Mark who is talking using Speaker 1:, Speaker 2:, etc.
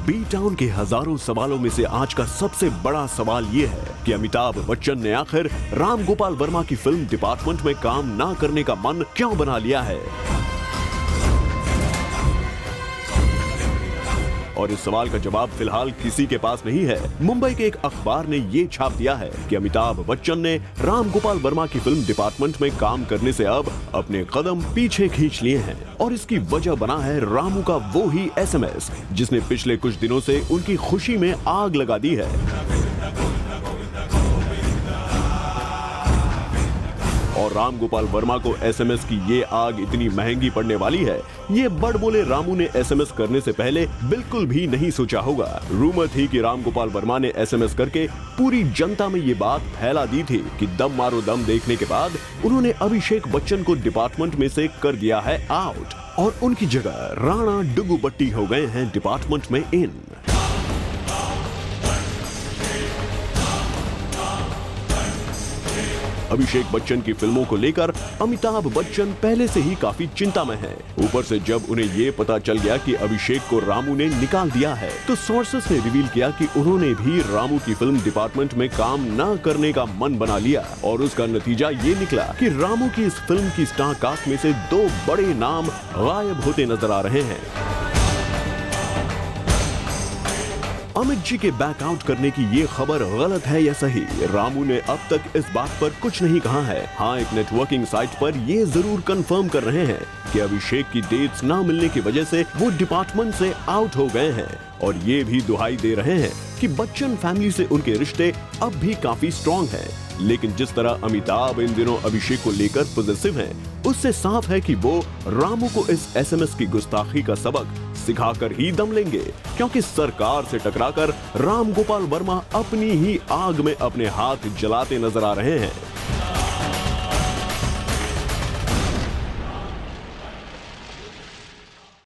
Speaker 1: B town के हजारों सवालों में से आज का सबसे बड़ा सवाल ये है कि अमिताभ बच्चन ने आखिर राम गोपाल वर्मा की फिल्म डिपार्टमेंट में काम ना करने का मन क्यों बना लिया है। और इस सवाल का जवाब फिलहाल किसी के पास नहीं है। मुंबई के एक अखबार ने ये छाप दिया है कि अमिताभ बच्चन ने राम गोपाल वर्मा की फिल्म डिपार्टमेंट में काम करने से अब अपने कदम पीछे खींच लिए हैं और इसकी वजह बना है रामू का वो ही एसएमएस जिसने पिछले कुछ दिनों से उनकी खुशी में आग लगा दी है। और राम गोपाल वर्मा को एसएमएस की ये आग इतनी महंगी पड़ने वाली है, ये बड़बोले रामू ने एसएमएस करने से पहले बिल्कुल भी नहीं सोचा होगा। रूमर थी कि राम गोपाल वर्मा ने एसएमएस करके पूरी जनता में ये बात फैला दी थी कि दम मारो दम देखने के बाद उन्होंने अभिषेक बच्चन को डिपार्टमेंट में से कर दिया है आउट और उनकी जगह राणा डुगुबट्टी हो गए हैं डिपार्टमेंट में इन। अभिषेक बच्चन की फिल्मों को लेकर अमिताभ बच्चन पहले से ही काफी चिंता में हैं। ऊपर से जब उन्हें ये पता चल गया कि अभिषेक को रामू ने निकाल दिया है तो सोर्सेस ने रिवील किया कि उन्होंने भी रामू की फिल्म डिपार्टमेंट में काम न करने का मन बना लिया और उसका नतीजा ये निकला कि रामू की इस फिल्म की स्टार कास्ट में से दो बड़े नाम गायब होते नजर आ रहे हैं। अमित जी के बैकआउट करने की ये खबर गलत है या सही, रामू ने अब तक इस बात पर कुछ नहीं कहा है। हाँ, एक नेटवर्किंग साइट पर ये जरूर कंफर्म कर रहे हैं कि अभिषेक की डेट्स ना मिलने की वजह से वो डिपार्टमेंट से आउट हो गए हैं और ये भी दुहाई दे रहे हैं कि बच्चन फैमिली से उनके रिश्ते अब भी काफी स्ट्रॉन्ग हैं। लेकिन जिस तरह अमिताभ इन दिनों अभिषेक को लेकर पॉजिटिव हैं, उससे साफ है कि वो रामू को इस एसएमएस की गुस्ताखी का सबक सिखाकर ही दम लेंगे, क्योंकि सरकार से टकराकर राम गोपाल वर्मा अपनी ही आग में अपने हाथ जलाते नजर आ रहे हैं।